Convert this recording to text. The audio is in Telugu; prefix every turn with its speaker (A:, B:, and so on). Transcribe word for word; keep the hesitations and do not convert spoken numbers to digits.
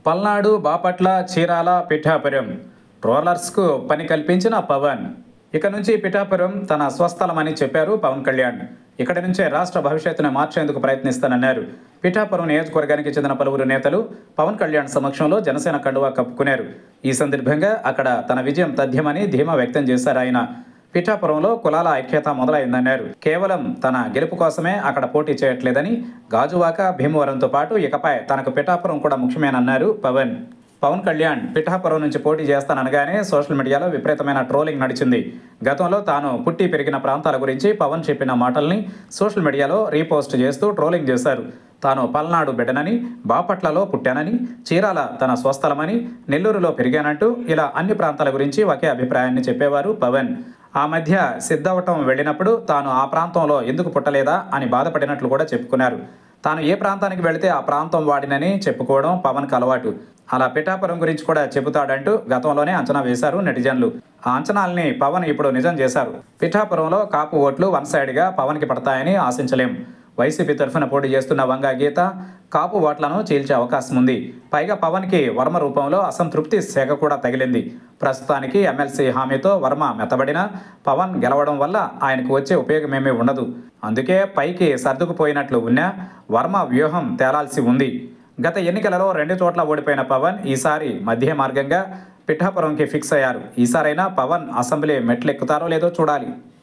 A: పల్నాడు, బాపట్ల, చీరాల, పిఠాపురం ట్రోలర్స్కు పని కల్పించిన పవన్. ఇక నుంచి పిఠాపురం తన స్వస్థలమని చెప్పారు పవన్ కళ్యాణ్. ఇక్కడి నుంచే రాష్ట్ర భవిష్యత్తును మార్చేందుకు ప్రయత్నిస్తానన్నారు. పిఠాపురం నియోజకవర్గానికి చెందిన పలువురు నేతలు పవన్ కళ్యాణ్ సమక్షంలో జనసేన కండువా కప్పుకున్నారు. ఈ సందర్భంగా అక్కడ తన విజయం తథ్యమని ధీమా వ్యక్తం చేశారు ఆయన. పిఠాపురంలో కులాల ఐక్యత మొదలైందన్నారు. కేవలం తన గెలుపు కోసమే అక్కడ పోటీ చేయట్లేదని, గాజువాక, భీమవరంతో పాటు ఇకపై తనకు పిఠాపురం కూడా ముఖ్యమేనన్నారు పవన్. పవన్ కళ్యాణ్ పిఠాపురం నుంచి పోటీ చేస్తాననగానే సోషల్ మీడియాలో విపరీతమైన ట్రోలింగ్ నడిచింది. గతంలో తాను పుట్టి పెరిగిన ప్రాంతాల గురించి పవన్ చెప్పిన మాటల్ని సోషల్ మీడియాలో రీపోస్ట్ చేస్తూ ట్రోలింగ్ చేశారు. తాను పల్నాడు బిడ్డనని, బాపట్లలో పుట్టానని, చీరాల తన స్వస్థలమని, నెల్లూరులో పెరిగానంటూ ఇలా అన్ని ప్రాంతాల గురించి ఒకే అభిప్రాయాన్ని చెప్పేవారు పవన్. ఆ మధ్య సిద్ధవటం వెళ్ళినప్పుడు తాను ఆ ప్రాంతంలో ఎందుకు పుట్టలేదా అని బాధపడినట్లు కూడా చెప్పుకున్నారు. తాను ఏ ప్రాంతానికి వెళితే ఆ ప్రాంతం వాడినని చెప్పుకోవడం పవన్కి అలవాటు. అలా పిఠాపురం గురించి కూడా చెబుతాడంటూ గతంలోనే అంచనా వేశారు నెటిజన్లు. ఆ అంచనాల్ని పవన్ ఇప్పుడు నిజం చేశారు. పిఠాపురంలో కాపు ఓట్లు వన్ సైడ్గా పవన్కి పడతాయని ఆశించలేం. వైసీపీ తరఫున పోటీ చేస్తున్న వంగా గీత కాపు ఓట్లను చీల్చే అవకాశం ఉంది. పైగా పవన్కి వర్మ రూపంలో అసంతృప్తి సెగ కూడా తగిలింది. ప్రస్తుతానికి ఎమ్మెల్సీ హామీతో వర్మ మెత్తబడినా పవన్ గెలవడం వల్ల ఆయనకు వచ్చే ఉపయోగమేమీ ఉండదు. అందుకే పైకి సర్దుకుపోయినట్లు ఉన్నా వర్మ వ్యూహం తేలాల్సి ఉంది. గత ఎన్నికలలో రెండు చోట్ల ఓడిపోయిన పవన్ ఈసారి మధ్య మార్గంగా పిఠాపురంకి ఫిక్స్ అయ్యారు. ఈసారైనా పవన్ అసెంబ్లీ మెట్లెక్కుతారో లేదో చూడాలి.